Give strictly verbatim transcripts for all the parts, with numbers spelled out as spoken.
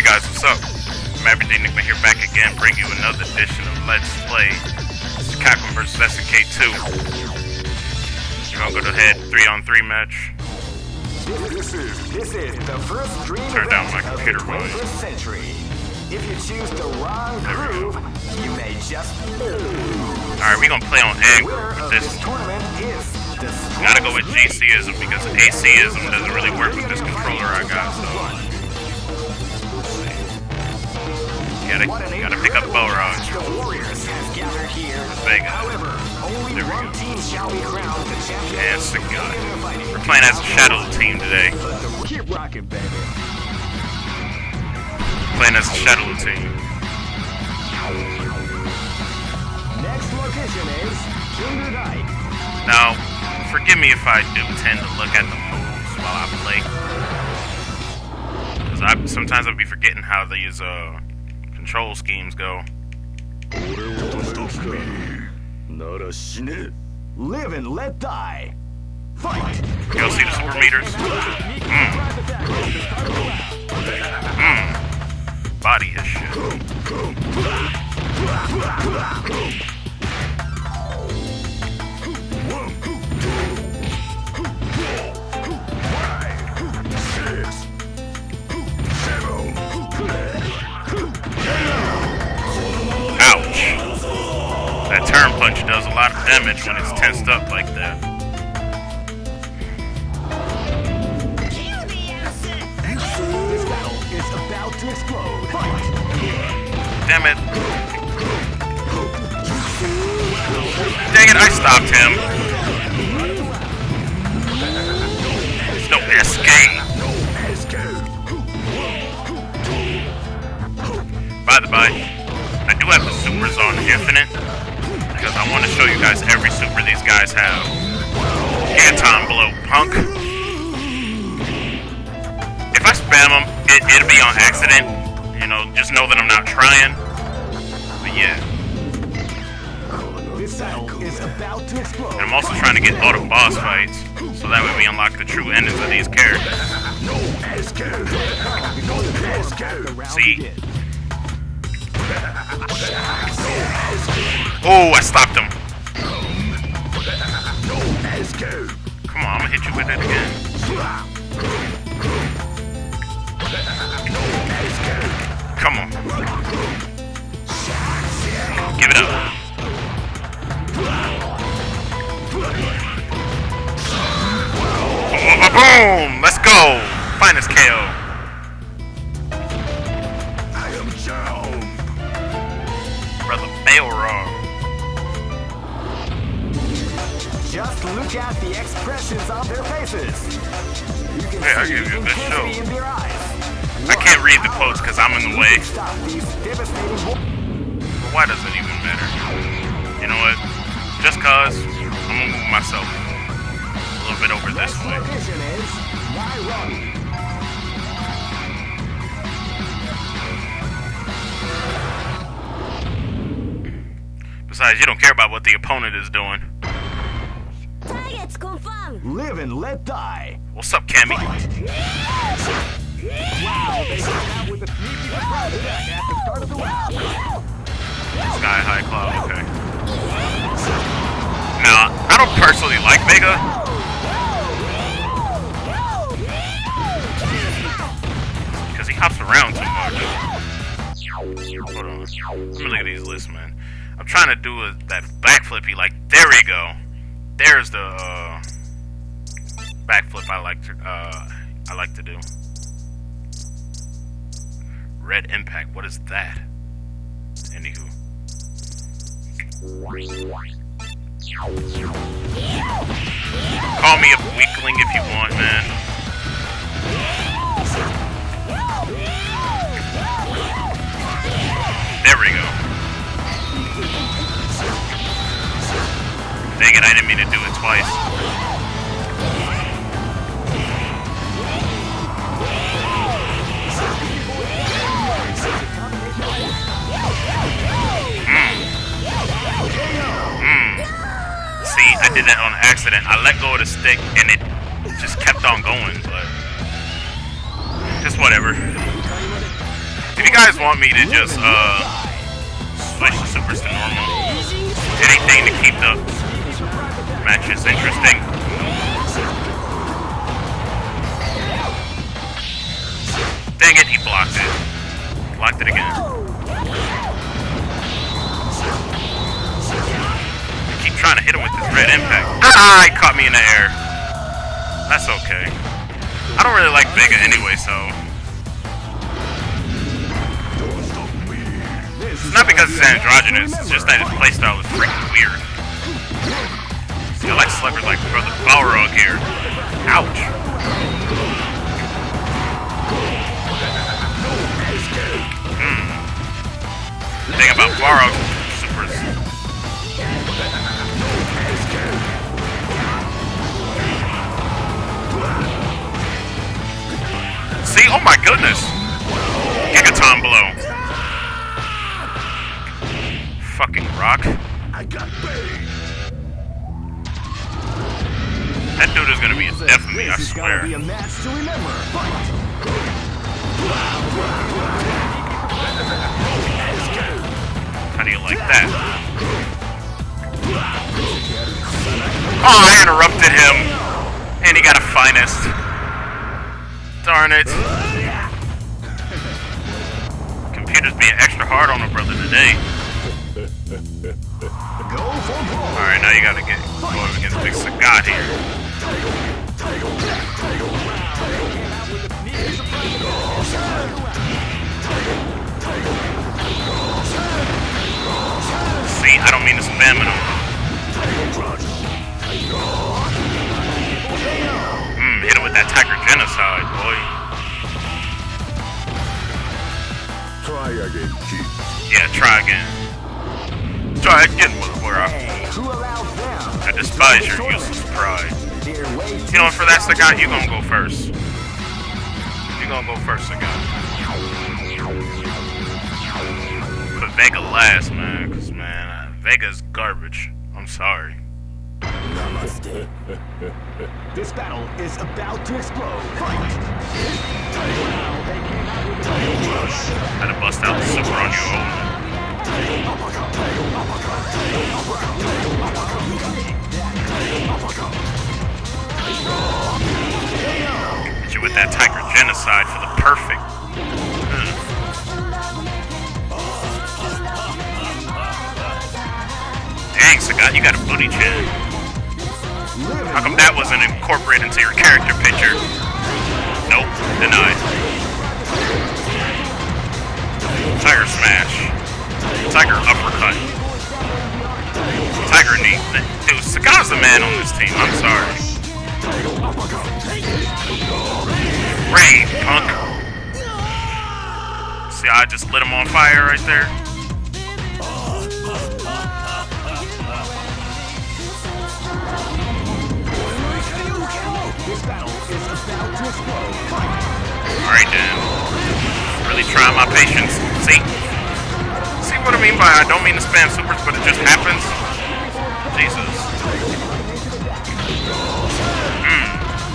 guys, what's up? Maverick D. Nickman here, back again, bring you another edition of Let's Play Capcom versus S N K two. We're gonna go ahead, three on three match. This is, this is the first dream Turn down my event computer of the twenty-first century. If you choose the wrong groove, you may just lose. Alright, we're gonna play on Anger with this. This tournament is the Gotta go with G C-ism because A C-ism doesn't really work with this controller I got, so. Gotta, gotta pick up Balrog. The Warriors has gathered here. Vega. However, only There we one go. team shall be crowned the champion. And Sagat. We're playing as a Shadow team today. Keep rocking, baby. Playing as a Shadow team. Next location is Kinder Dyke. Now, forgive me if I do tend to look at the moves while I play. Because I, sometimes I'll be forgetting how these uh, control schemes go. Live and let die. Fight. Y'all see the super meters? Mmm. Mmm. Body is shit. Ouch. That turn punch does a lot of damage when it's tensed up like that. This battle is about to explode. Fight. Damn it. Dang it, I stopped him. No escape. By the by, I do have the supers on Infinite because I want to show you guys every super these guys have. Anton Blow, punk. If I spam them, it, it'll be on accident. You know, just know that I'm not trying. But yeah. This battle is about to explode. And I'm also trying to get all the boss fights, so that way we unlock the true endings of these characters. See? Oh, I stopped him. Come on, I'm gonna hit you with it again. Come on. Give it up. Boom! Let's go! Finest K O. I am Joe. Brother Balrog. Just look at the expressions on their faces. You can Hey, I'll see give you a good show. intensity in their eyes. I can't read the quotes because I'm in the way. Stop these devastating war- But why does it even matter? You know what? Just cause, I'm gonna move myself a little bit over this Next way. location is Nairobi. Besides, you don't care about what the opponent is doing. Targets confirmed. Live and let die. What's up, Cammy? Wow, they came out with a sneaky surprise attack at the start of the round. Sky High Cloud, okay. Now, I don't personally like Vega. Because he hops around too much. Hold on. Let me look at these lists, man. I'm trying to do a, that backflippy, like, there we go. There's the uh, backflip I like to, uh, I like to do. Red Impact, what is that? Anywho. Call me a weakling if you want, man. There we go. Dang it, I didn't mean to do it twice. See, I did that on accident. I let go of the stick and it just kept on going, but just whatever. If you guys want me to just uh, switch the supers to normal, anything to keep the matches interesting. Dang it, he blocked it. Blocked it again. I keep trying to hit him with this red impact. Ah, he caught me in the air. That's okay. I don't really like Vega anyway, so... It's not because it's androgynous, it's just that his playstyle is freaking weird. See, I like Slugger's like brother Balrog here. Ouch. Hmm. The thing about Balrog supers. See, oh my goodness! Gigaton blow. Fucking rock. I got paid. That dude is gonna be a death of me, I This is swear. gonna be a match to remember. Fight! How do you like that? Oh, I interrupted him! And he got a finest. Darn it. Computer's being extra hard on a brother today. Alright, now you gotta get going against Big Sagat here. See, I don't mean to spam it over. Mmm, hit him with that Tiger Genocide, boy. Try again, kid. Yeah, try again. Try again, motherfucker. Who allowed them? I despise your useless pride. You know, for that Sagat, you gonna go first. You gonna go first, Sagat. Put Vega last, man, cause man, uh, Vega's garbage. I'm sorry. Namaste. This battle is about to explode. Fight! Had to bust out the super on you. Hit you with that Tiger Genocide for the perfect. Mm. Dang, Sagat, you got a booty chin. How come that wasn't incorporated into your character picture? Nope, denied. Tiger Smash. Tiger Uppercut. Tiger Knee. Dude, Sagat's the man on this team, I'm sorry. Rain, punk. See, I just lit him on fire right there. Alright then. Really trying my patience. See? See what I mean by I don't mean to spam supers, but it just happens? Jesus. Mm.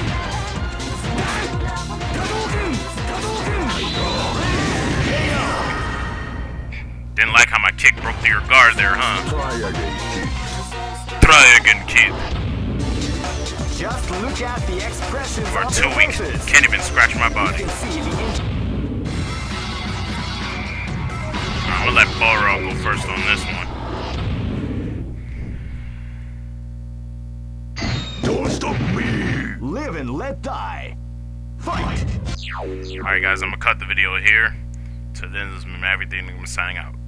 Didn't like how my kick broke through your guard there, huh? Try again, kid. Try again, kid. Just look at the expressions You are of too their weak. faces. Can't even scratch my You body. can see the in- I'm gonna let Balrog go first on this one. Don't stop me. Live and let die. Fight! Alright guys, I'm gonna cut the video here. So then this is everything. I'm signing out.